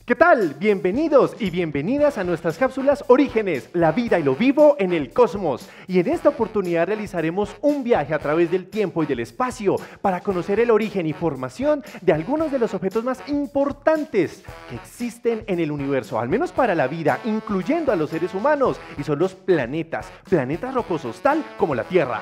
¿Qué tal? Bienvenidos y bienvenidas a nuestras cápsulas Orígenes, la vida y lo vivo en el cosmos. Y en esta oportunidad realizaremos un viaje a través del tiempo y del espacio para conocer el origen y formación de algunos de los objetos más importantes que existen en el universo, al menos para la vida, incluyendo a los seres humanos, y son los planetas rocosos, tal como la Tierra.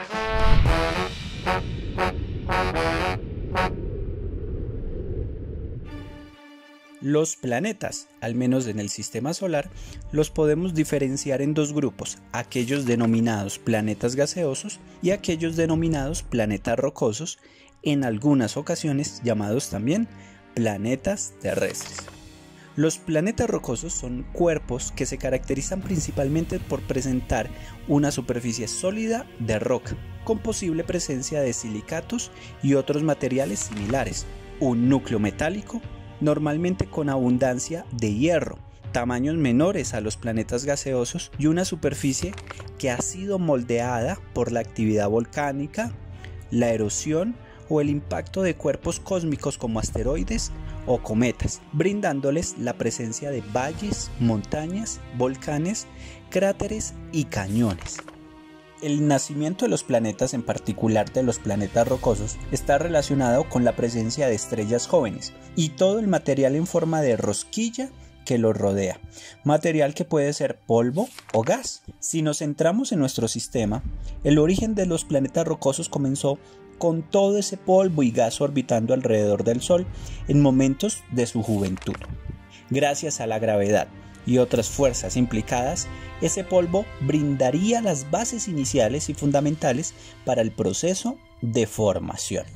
Los planetas, al menos en el sistema solar, los podemos diferenciar en dos grupos, aquellos denominados planetas gaseosos y aquellos denominados planetas rocosos, en algunas ocasiones llamados también planetas terrestres. Los planetas rocosos son cuerpos que se caracterizan principalmente por presentar una superficie sólida de roca, con posible presencia de silicatos y otros materiales similares, un núcleo metálico, normalmente con abundancia de hierro, tamaños menores a los planetas gaseosos y una superficie que ha sido moldeada por la actividad volcánica, la erosión o el impacto de cuerpos cósmicos como asteroides o cometas, brindándoles la presencia de valles, montañas, volcanes, cráteres y cañones. El nacimiento de los planetas, en particular de los planetas rocosos, está relacionado con la presencia de estrellas jóvenes y todo el material en forma de rosquilla que los rodea, material que puede ser polvo o gas. Si nos centramos en nuestro sistema, el origen de los planetas rocosos comenzó con todo ese polvo y gas orbitando alrededor del Sol en momentos de su juventud. Gracias a la gravedad y otras fuerzas implicadas, ese polvo brindaría las bases iniciales y fundamentales para el proceso de formación.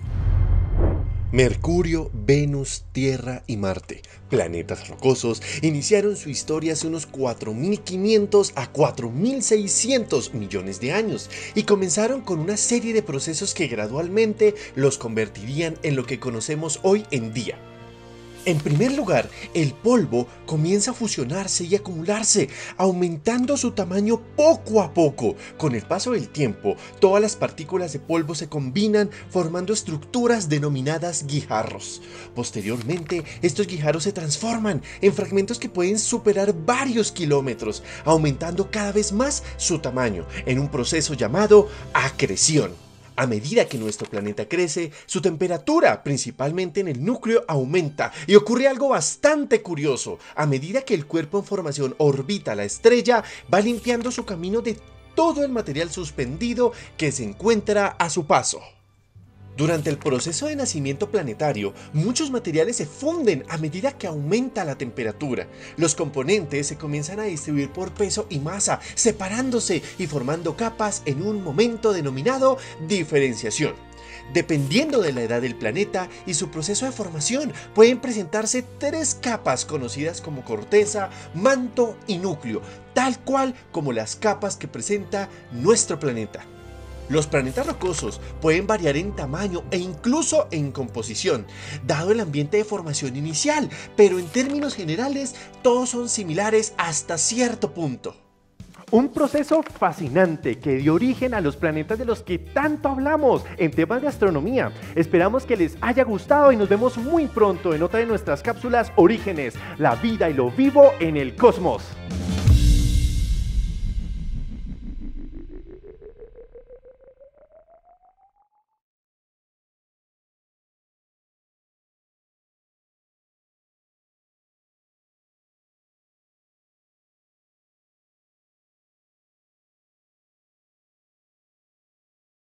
Mercurio, Venus, Tierra y Marte, planetas rocosos, iniciaron su historia hace unos 4.500 a 4.600 millones de años y comenzaron con una serie de procesos que gradualmente los convertirían en lo que conocemos hoy en día. En primer lugar, el polvo comienza a fusionarse y acumularse, aumentando su tamaño poco a poco. Con el paso del tiempo, todas las partículas de polvo se combinan formando estructuras denominadas guijarros. Posteriormente, estos guijarros se transforman en fragmentos que pueden superar varios kilómetros, aumentando cada vez más su tamaño en un proceso llamado acreción. A medida que nuestro planeta crece, su temperatura, principalmente en el núcleo, aumenta y ocurre algo bastante curioso. A medida que el cuerpo en formación orbita la estrella, va limpiando su camino de todo el material suspendido que se encuentra a su paso. Durante el proceso de nacimiento planetario, muchos materiales se funden a medida que aumenta la temperatura. Los componentes se comienzan a distribuir por peso y masa, separándose y formando capas en un momento denominado diferenciación. Dependiendo de la edad del planeta y su proceso de formación, pueden presentarse tres capas conocidas como corteza, manto y núcleo, tal cual como las capas que presenta nuestro planeta. Los planetas rocosos pueden variar en tamaño e incluso en composición, dado el ambiente de formación inicial, pero en términos generales todos son similares hasta cierto punto. Un proceso fascinante que dio origen a los planetas de los que tanto hablamos en temas de astronomía. Esperamos que les haya gustado y nos vemos muy pronto en otra de nuestras cápsulas Orígenes, la vida y lo vivo en el cosmos.